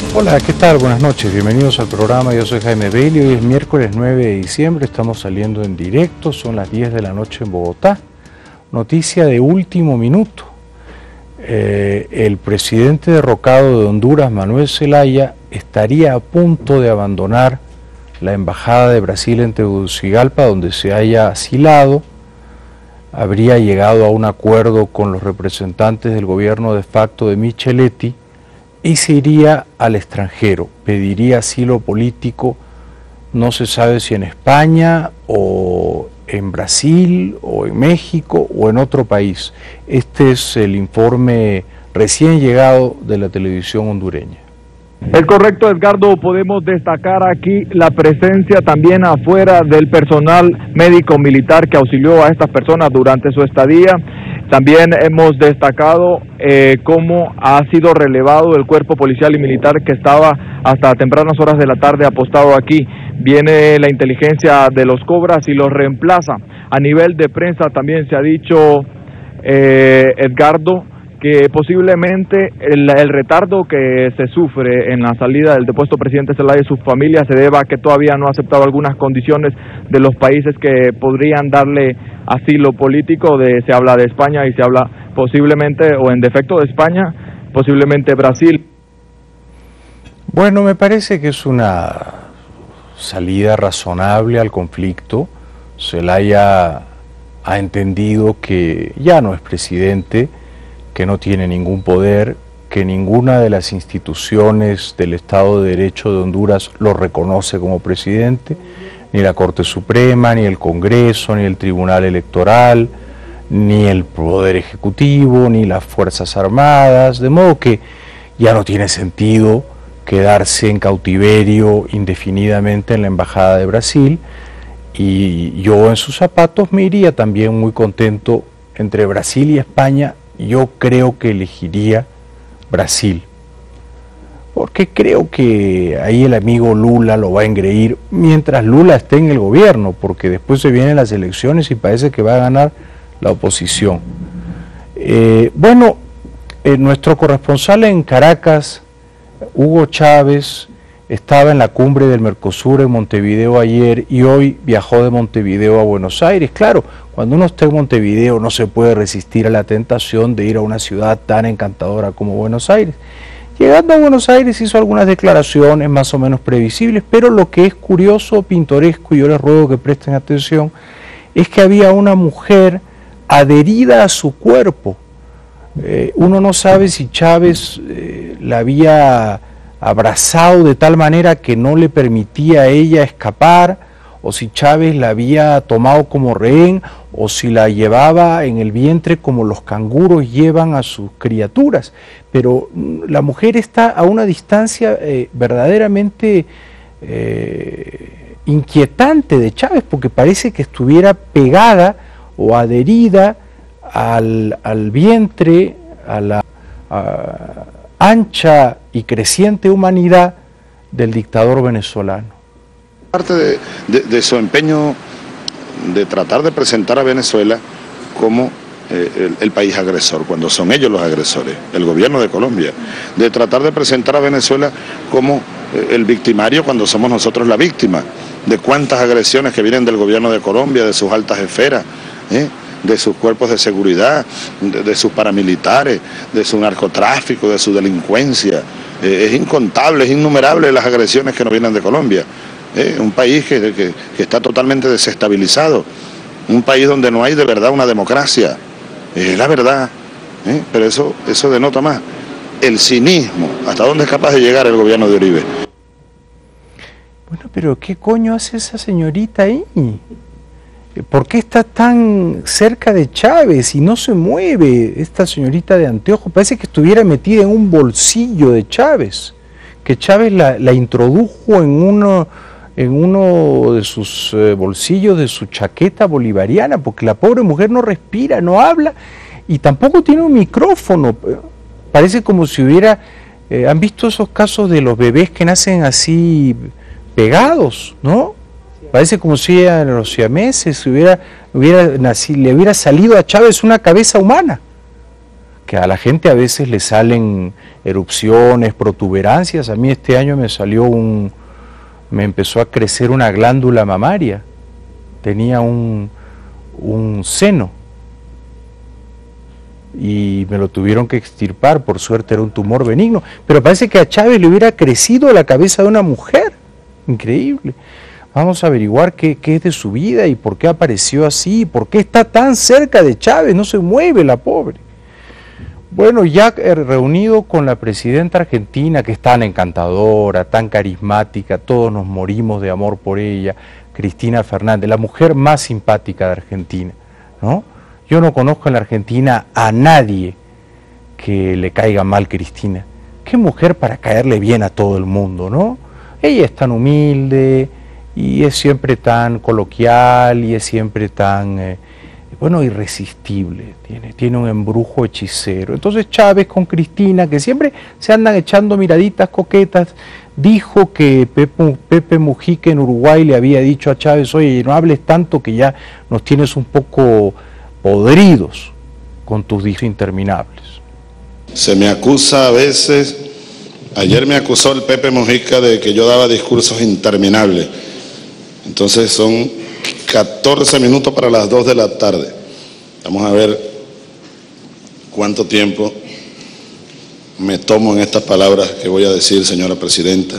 Hola, ¿qué tal? Buenas noches, bienvenidos al programa. Yo soy Jaime Bailey. Hoy es miércoles 9 de diciembre, estamos saliendo en directo, son las 10 de la noche en Bogotá. Noticia de último minuto. El presidente derrocado de Honduras, Manuel Zelaya, estaría a punto de abandonar la embajada de Brasil en Tegucigalpa, donde se haya asilado. Habría llegado a un acuerdo con los representantes del gobierno de facto de Micheletti y se iría al extranjero, pediría asilo político, no se sabe si en España o en Brasil o en México o en otro país. Este es el informe recién llegado de la televisión hondureña. Es correcto, Edgardo, podemos destacar aquí la presencia también afuera del personal médico militar que auxilió a estas personas durante su estadía. También hemos destacado cómo ha sido relevado el cuerpo policial y militar que estaba hasta tempranas horas de la tarde apostado aquí. Viene la inteligencia de los Cobras y los reemplaza. A nivel de prensa también se ha dicho, Edgardo, que posiblemente el retardo que se sufre en la salida del depuesto presidente Zelaya y su familia se deba a que todavía no ha aceptado algunas condiciones de los países que podrían darle asilo político. Se habla de España y se habla posiblemente, o en defecto de España, posiblemente Brasil. Bueno, me parece que es una salida razonable al conflicto. Zelaya ha entendido que ya no es presidente, que no tiene ningún poder, que ninguna de las instituciones del Estado de Derecho de Honduras lo reconoce como presidente, ni la Corte Suprema, ni el Congreso, ni el Tribunal Electoral, ni el Poder Ejecutivo, ni las Fuerzas Armadas, de modo que ya no tiene sentido quedarse en cautiverio indefinidamente en la Embajada de Brasil, y yo en sus zapatos me iría también muy contento entre Brasil y España. Yo creo que elegiría Brasil, porque creo que ahí el amigo Lula lo va a engreír mientras Lula esté en el gobierno, porque después se vienen las elecciones y parece que va a ganar la oposición. Nuestro corresponsal en Caracas, Hugo Chávez, estaba en la cumbre del Mercosur en Montevideo ayer y hoy viajó de Montevideo a Buenos Aires. Claro, cuando uno está en Montevideo no se puede resistir a la tentación de ir a una ciudad tan encantadora como Buenos Aires. Llegando a Buenos Aires hizo algunas declaraciones más o menos previsibles, pero lo que es curioso, pintoresco, y yo les ruego que presten atención, es que había una mujer adherida a su cuerpo. Uno no sabe si Chávez la había abrazado de tal manera que no le permitía a ella escapar, o si Chávez la había tomado como rehén, o si la llevaba en el vientre como los canguros llevan a sus criaturas. Pero la mujer está a una distancia verdaderamente inquietante de Chávez, porque parece que estuviera pegada o adherida al vientre, a la ancha y creciente humanidad del dictador venezolano. Parte de su empeño de tratar de presentar a Venezuela como el país agresor, cuando son ellos los agresores, el gobierno de Colombia, de tratar de presentar a Venezuela como el victimario cuando somos nosotros la víctima, de cuántas agresiones que vienen del gobierno de Colombia, de sus altas esferas, de sus cuerpos de seguridad, de sus paramilitares, de su narcotráfico, de su delincuencia. Es incontable, es innumerable las agresiones que nos vienen de Colombia. Un país que está totalmente desestabilizado, un país donde no hay de verdad una democracia, es la verdad, pero eso denota más el cinismo, hasta dónde es capaz de llegar el gobierno de Uribe. Bueno, pero ¿qué coño hace esa señorita ahí? ¿Por qué está tan cerca de Chávez y no se mueve esta señorita de anteojos? Parece que estuviera metida en un bolsillo de Chávez, que Chávez la introdujo en uno de sus bolsillos de su chaqueta bolivariana, porque la pobre mujer no respira, no habla y tampoco tiene un micrófono. Parece como si hubiera... ¿Han visto esos casos de los bebés que nacen así pegados, no? Parece como si a los siameses le hubiera salido a Chávez una cabeza humana. que a la gente a veces le salen erupciones, protuberancias. A mí este año me empezó a crecer una glándula mamaria, tenía un seno y me lo tuvieron que extirpar, por suerte era un tumor benigno, pero parece que a Chávez le hubiera crecido la cabeza de una mujer, increíble. Vamos a averiguar qué es de su vida y por qué apareció así, por qué está tan cerca de Chávez, no se mueve la pobre. Bueno, ya reunido con la presidenta argentina, que es tan encantadora, tan carismática, todos nos morimos de amor por ella, Cristina Fernández, la mujer más simpática de Argentina, ¿no? Yo no conozco en la Argentina a nadie que le caiga mal Cristina. Qué mujer para caerle bien a todo el mundo, ¿no? Ella es tan humilde y es siempre tan coloquial y es siempre tan, bueno, irresistible, tiene un embrujo hechicero. Entonces Chávez con Cristina, que siempre se andan echando miraditas coquetas, dijo que Pepe Mujica en Uruguay le había dicho a Chávez: oye, no hables tanto que ya nos tienes un poco podridos con tus discursos interminables. Se me acusa a veces, ayer me acusó el Pepe Mujica de que yo daba discursos interminables. Entonces son 14 minutos para las 2 de la tarde. Vamos a ver cuánto tiempo me tomo en estas palabras que voy a decir, señora presidenta.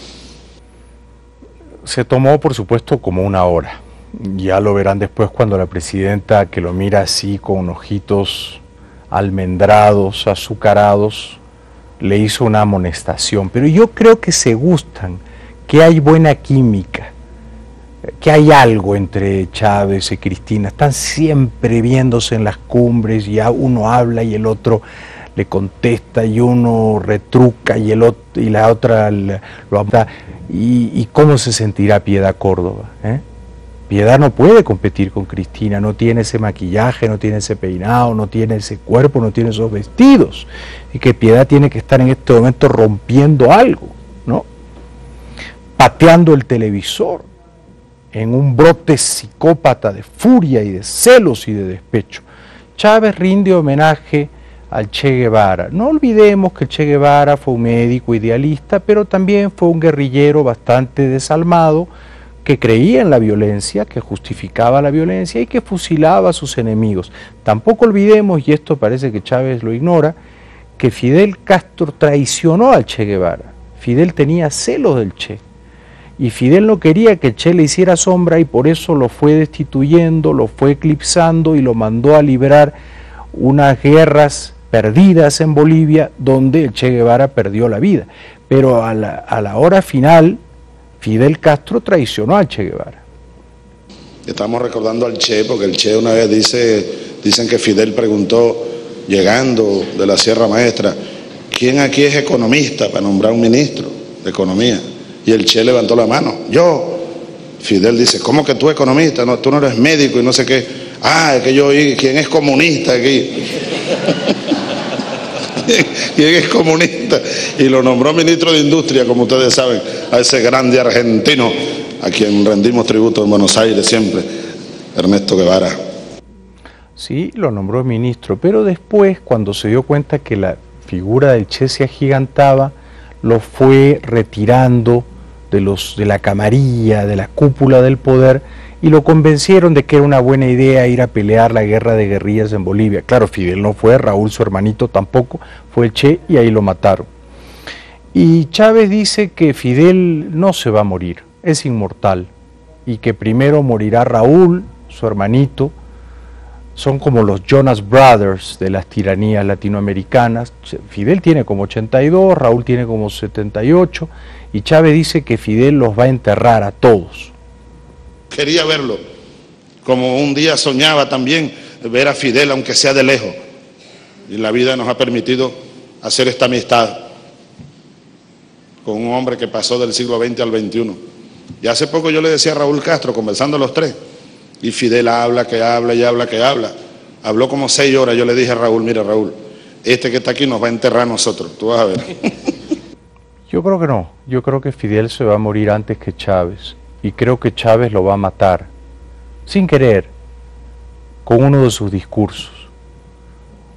Se tomó, por supuesto, como una hora. Ya lo verán después cuando la presidenta, que lo mira así con ojitos almendrados, azucarados, le hizo una amonestación. Pero yo creo que se gustan, que hay buena química, que hay algo entre Chávez y Cristina. Están siempre viéndose en las cumbres, y uno habla y el otro le contesta, y uno retruca y la otra lo habla. ¿Y cómo se sentirá Piedad Córdoba? Piedad no puede competir con Cristina, no tiene ese maquillaje, no tiene ese peinado, no tiene ese cuerpo, no tiene esos vestidos. Y que Piedad tiene que estar en este momento rompiendo algo, ¿no? Pateando el televisor en un brote psicópata de furia y de celos y de despecho. Chávez rinde homenaje al Che Guevara. No olvidemos que el Che Guevara fue un médico idealista, pero también fue un guerrillero bastante desalmado, que creía en la violencia, que justificaba la violencia y que fusilaba a sus enemigos. Tampoco olvidemos, y esto parece que Chávez lo ignora, que Fidel Castro traicionó al Che Guevara. Fidel tenía celos del Che, y Fidel no quería que el Che le hiciera sombra, y por eso lo fue destituyendo, lo fue eclipsando y lo mandó a librar unas guerras perdidas en Bolivia, donde el Che Guevara perdió la vida. Pero a la hora final, Fidel Castro traicionó al Che Guevara. Estamos recordando al Che, porque el Che una vez dicen que Fidel preguntó, llegando de la Sierra Maestra, ¿quién aquí es economista para nombrar un ministro de Economía? Y el Che levantó la mano, yo. Fidel dice, ¿cómo que tú economista? No, tú no eres médico y no sé qué. Ah, es que yo oí, ¿quién es comunista aquí? ¿Quién es comunista? Y lo nombró ministro de Industria, como ustedes saben, a ese grande argentino a quien rendimos tributo en Buenos Aires siempre, Ernesto Guevara. Sí, lo nombró ministro, pero después, cuando se dio cuenta que la figura del Che se agigantaba, lo fue retirando de la camarilla, de la cúpula del poder, y lo convencieron de que era una buena idea ir a pelear la guerra de guerrillas en Bolivia. Claro, Fidel no fue, Raúl, su hermanito, tampoco, fue el Che, y ahí lo mataron. Y Chávez dice que Fidel no se va a morir, es inmortal, y que primero morirá Raúl, su hermanito. Son como los Jonas Brothers de las tiranías latinoamericanas. Fidel tiene como 82, Raúl tiene como 78, y Chávez dice que Fidel los va a enterrar a todos. Quería verlo, como un día soñaba también ver a Fidel, aunque sea de lejos. Y la vida nos ha permitido hacer esta amistad con un hombre que pasó del siglo XX al XXI. Y hace poco yo le decía a Raúl Castro, conversando los tres, y Fidel habla, que habla, y habla, que habla. Habló como 6 horas, yo le dije a Raúl, mira Raúl, este que está aquí nos va a enterrar a nosotros, tú vas a ver. Yo creo que no, yo creo que Fidel se va a morir antes que Chávez, y creo que Chávez lo va a matar, sin querer, con uno de sus discursos.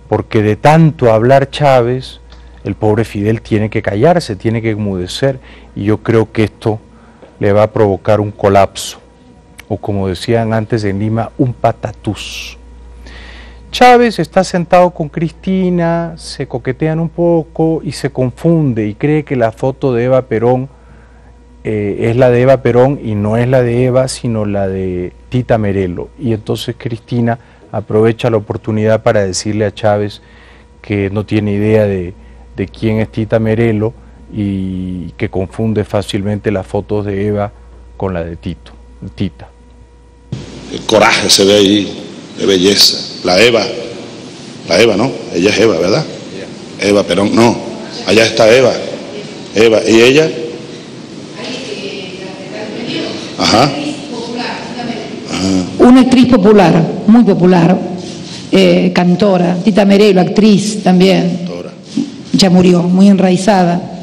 porque de tanto hablar Chávez, el pobre Fidel tiene que callarse, tiene que enmudecer, y yo creo que esto le va a provocar un colapso, o como decían antes en Lima, un patatús. Chávez está sentado con Cristina, se coquetean un poco y se confunde y cree que la foto de Eva Perón es la de Eva Perón y no es la de Eva, sino la de Tita Merello. Y entonces Cristina aprovecha la oportunidad para decirle a Chávez que no tiene idea de quién es Tita Merello y que confunde fácilmente las fotos de Eva con la de Tita. El coraje se ve ahí, de belleza. La Eva, ¿no? Ella es Eva, ¿verdad? Eva Perón, no, allá está Eva, ¿y ella? Ajá. Una actriz popular, muy popular, cantora, Tita Merello, actriz también, ya murió, muy enraizada.